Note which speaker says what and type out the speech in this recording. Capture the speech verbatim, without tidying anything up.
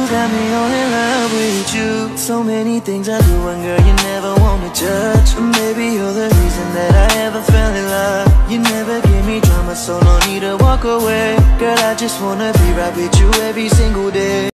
Speaker 1: got me all in love with you. So many things I do and girl, you never wanna judge. Maybe you're the reason that I ever fell in love. You never gave me drama, so no need to walk away. Girl, I just wanna be right with you every single day.